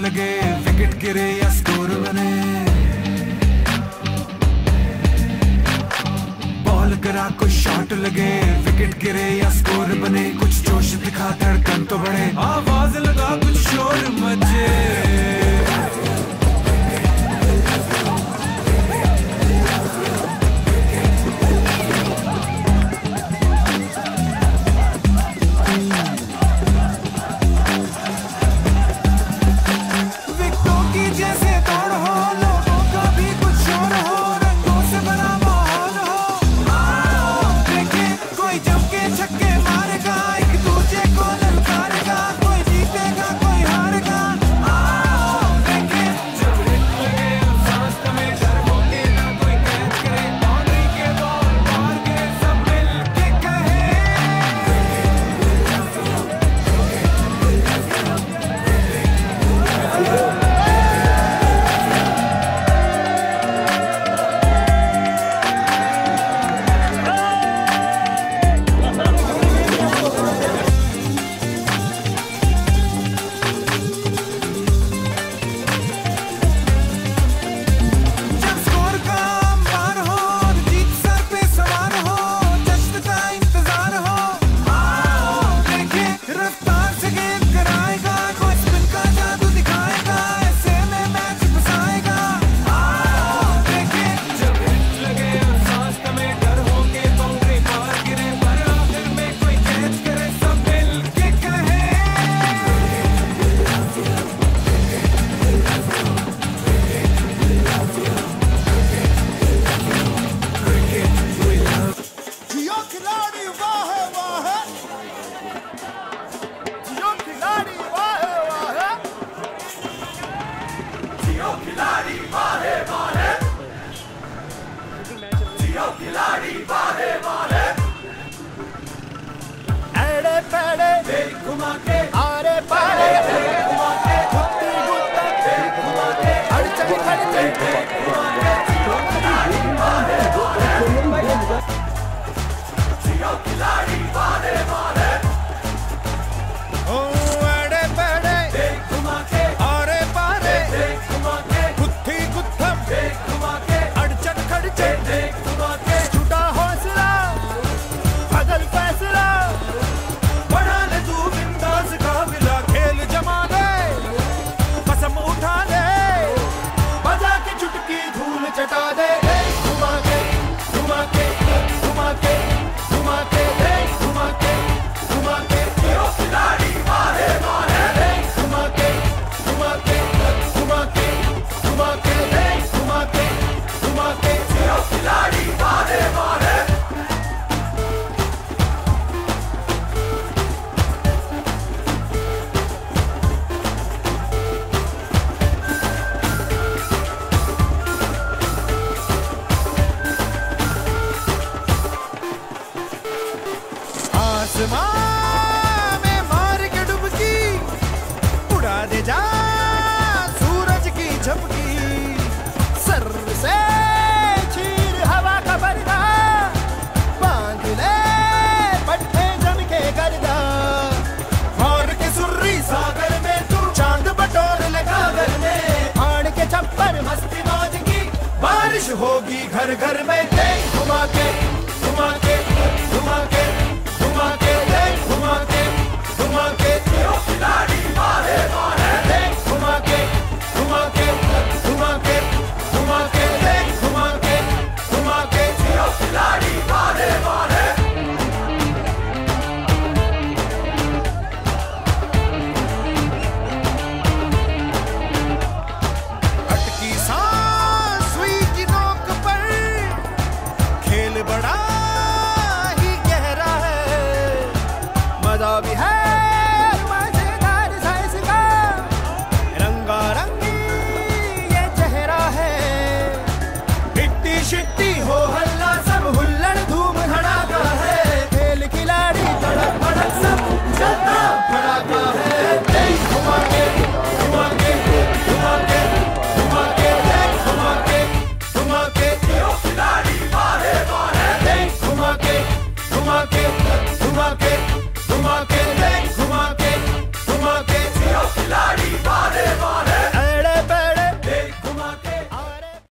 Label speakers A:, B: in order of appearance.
A: लगे, विकेट गिरे या स्कोर बने, बॉल करा कोई शॉट लगे, विकेट गिरे या स्कोर बने, कुछ जोश दिखा धड़कन तो बढ़े, आवाज लगा कुछ शोर मचे।
B: आसमां में मार के डुबकी उड़ा दे जा सूरज की झपकी, सर से चीर हवा का पर्दा, बांध ले पट्टे जम के गर्दा, और के सुर्री सागर में तू चांद बटोर ले कागर में, फाड़ के छप्पर मस्ती मौज की बारिश होगी घर घर में।